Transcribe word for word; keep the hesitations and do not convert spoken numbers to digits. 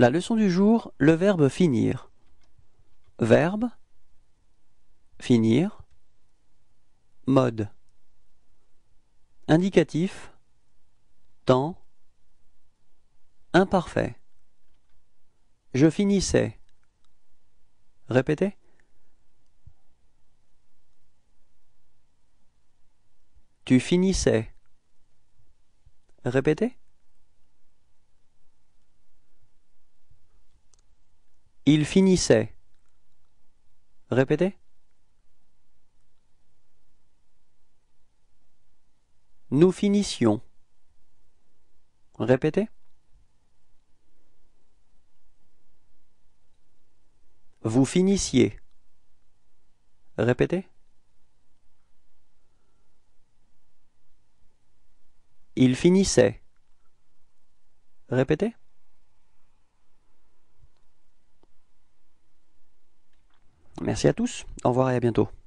La leçon du jour, le verbe finir. Verbe, finir, mode. Indicatif, temps, imparfait. Je finissais. Répétez. Tu finissais. Répétez. Il finissait. Répétez. Nous finissions. Répétez. Vous finissiez. Répétez. Il finissait. Répétez. Merci à tous. Au revoir et à bientôt.